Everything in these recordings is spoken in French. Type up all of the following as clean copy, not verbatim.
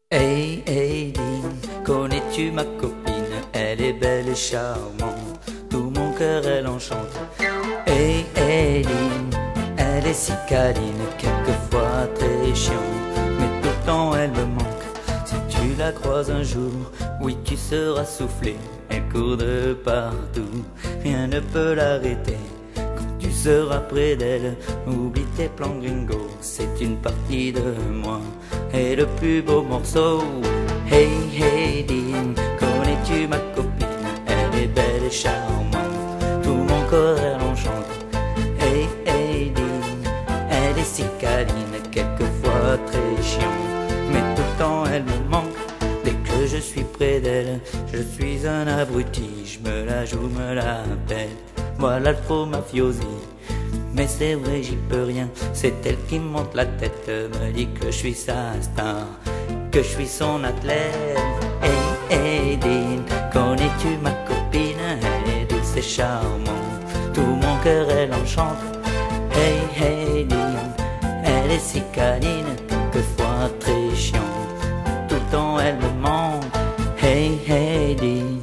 Hey, hey, Lynn, connais-tu ma copine? Elle est belle et charmante, tout mon cœur elle enchante. Hey, hey, Lynn, elle est si câline, quelquefois très chiante, mais tout le temps elle me manque. Si tu la croises un jour, oui tu seras soufflé. Elle court de partout, rien ne peut l'arrêter. Quand tu seras près d'elle, oublie tes plans gringos, c'est une partie de moi et le plus beau morceau. Hey, hey, Lynn, connais-tu ma copine? Elle est belle et charmante, tout mon corps elle enchante. Hey, hey, Lynn, elle est si câline, quelquefois très chiante, mais tout le temps elle me manque. Dès que je suis près d'elle, je suis un abruti, je me la joue, me la pète, voilà le faux mafiosi. Mais c'est vrai, j'y peux rien, c'est elle qui me monte la tête, me dit que je suis sa star, que je suis son athlète. Hey, hey, Lynn, connais-tu ma copine? Elle est douce et charmante, tout mon cœur elle enchante. Hey, hey, Lynn, elle est si câline, quelquefois très chiante, tout le temps elle me manque. Hey, hey, Lynn.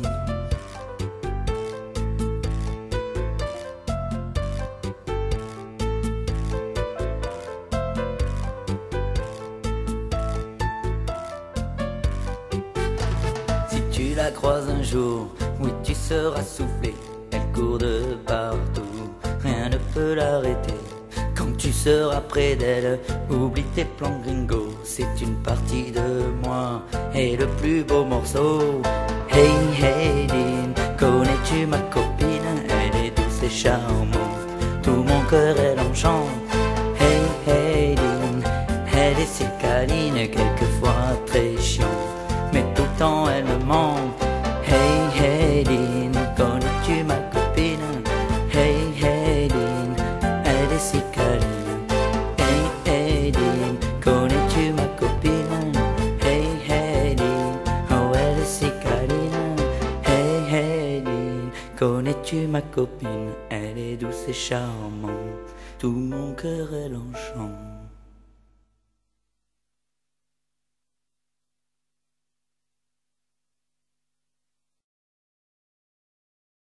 Si tu la croises un jour, oui tu seras soufflé. Elle court de partout, rien ne peut l'arrêter. Quand tu seras près d'elle, oublie tes plans gringos, c'est une partie de moi et le plus beau morceau. Hey, hey, Lynn, connais-tu ma copine? Elle est douce et charmante, tout mon cœur elle enchante. Hey, hey, Lynn, elle est si câline, quelquefois très chiante, mais tout le temps elle me manque. Hey, hey, Lynn, connais-tu ma copine? Hey, hey, Lynn, elle est si câline. Hey, hey, Lynn, connais-tu ma copine? Hey, hey, Lynn, oh elle est si câline. Hey, hey, Lynn, connais-tu ma copine? Elle est douce et charmante, tout mon cœur elle enchante.